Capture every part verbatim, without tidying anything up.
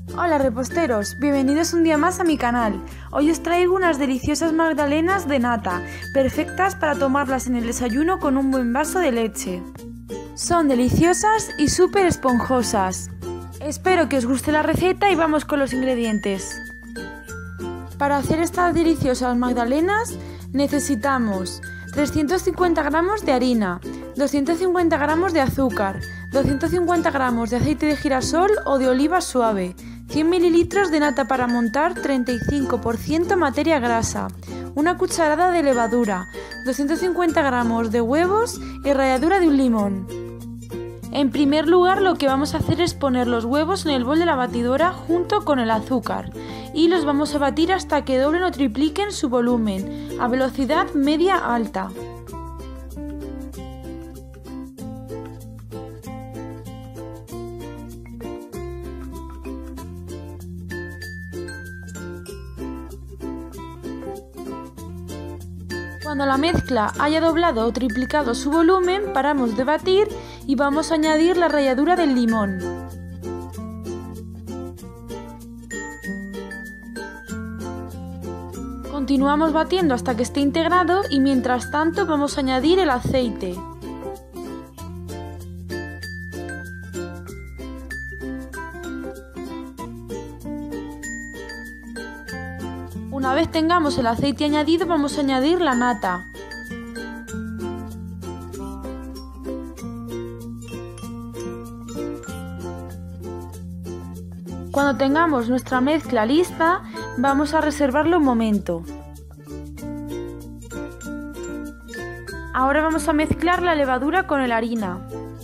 Hola reposteros, bienvenidos un día más a mi canal. Hoy os traigo unas deliciosas magdalenas de nata, perfectas para tomarlas en el desayuno con un buen vaso de leche. Son deliciosas y súper esponjosas. Espero que os guste la receta y vamos con los ingredientes. Para hacer estas deliciosas magdalenas necesitamos trescientos cincuenta gramos de harina, doscientos cincuenta gramos de azúcar, doscientos cincuenta gramos de aceite de girasol o de oliva suave, cien mililitros de nata para montar, treinta y cinco por ciento materia grasa, una cucharada de levadura, doscientos cincuenta gramos de huevos y ralladura de un limón. En primer lugar, lo que vamos a hacer es poner los huevos en el bol de la batidora junto con el azúcar y los vamos a batir hasta que doblen o tripliquen su volumen a velocidad media alta. Cuando la mezcla haya doblado o triplicado su volumen, paramos de batir y vamos a añadir la ralladura del limón. Continuamos batiendo hasta que esté integrado y mientras tanto vamos a añadir el aceite. Una vez tengamos el aceite añadido, vamos a añadir la nata. Cuando tengamos nuestra mezcla lista, vamos a reservarlo un momento. Ahora vamos a mezclar la levadura con la harina.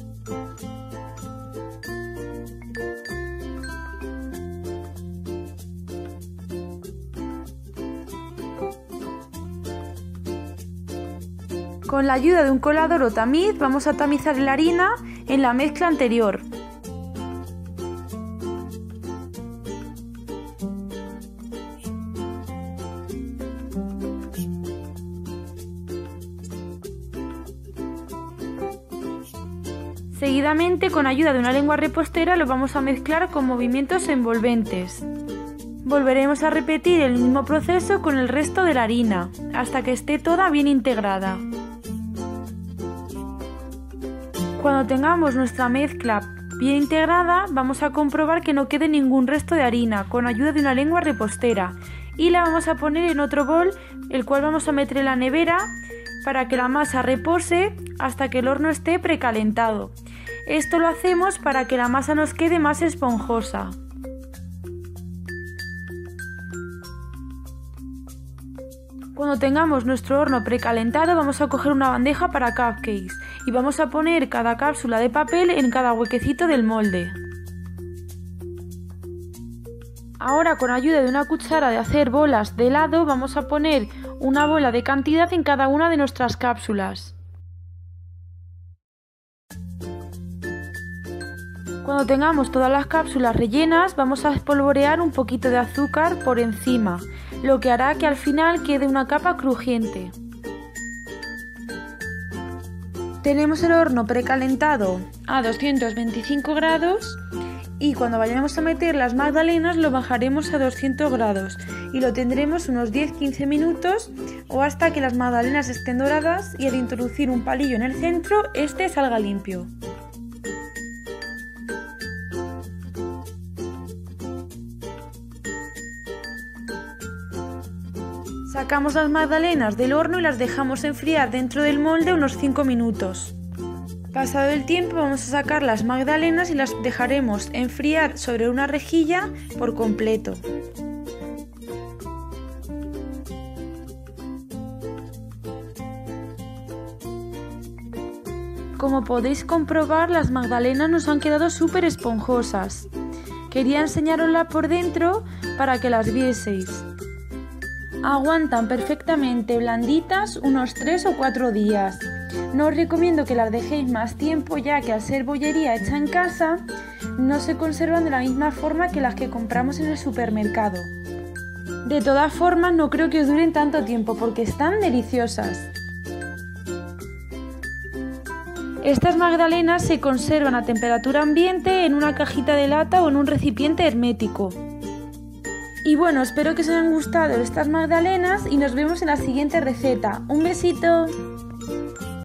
Con la ayuda de un colador o tamiz vamos a tamizar la harina en la mezcla anterior. Seguidamente, con ayuda de una lengua repostera, lo vamos a mezclar con movimientos envolventes. Volveremos a repetir el mismo proceso con el resto de la harina, hasta que esté toda bien integrada. Cuando tengamos nuestra mezcla bien integrada, vamos a comprobar que no quede ningún resto de harina con ayuda de una lengua repostera y la vamos a poner en otro bol, el cual vamos a meter en la nevera para que la masa repose hasta que el horno esté precalentado. Esto lo hacemos para que la masa nos quede más esponjosa. Cuando tengamos nuestro horno precalentado, vamos a coger una bandeja para cupcakes y vamos a poner cada cápsula de papel en cada huequecito del molde. Ahora, con ayuda de una cuchara de hacer bolas de helado, vamos a poner una bola de cantidad en cada una de nuestras cápsulas. Cuando tengamos todas las cápsulas rellenas, vamos a espolvorear un poquito de azúcar por encima, lo que hará que al final quede una capa crujiente. Tenemos el horno precalentado a doscientos veinticinco grados y cuando vayamos a meter las magdalenas lo bajaremos a doscientos grados y lo tendremos unos diez a quince minutos o hasta que las magdalenas estén doradas y al introducir un palillo en el centro, este salga limpio. Sacamos las magdalenas del horno y las dejamos enfriar dentro del molde unos cinco minutos. Pasado el tiempo vamos a sacar las magdalenas y las dejaremos enfriar sobre una rejilla por completo. Como podéis comprobar, las magdalenas nos han quedado súper esponjosas. Quería enseñaroslas por dentro para que las vieseis. Aguantan perfectamente blanditas unos tres o cuatro días. No os recomiendo que las dejéis más tiempo, ya que al ser bollería hecha en casa no se conservan de la misma forma que las que compramos en el supermercado. De todas formas, no creo que os duren tanto tiempo porque están deliciosas. Estas magdalenas se conservan a temperatura ambiente en una cajita de lata o en un recipiente hermético. Y bueno, espero que os hayan gustado estas magdalenas y nos vemos en la siguiente receta. ¡Un besito!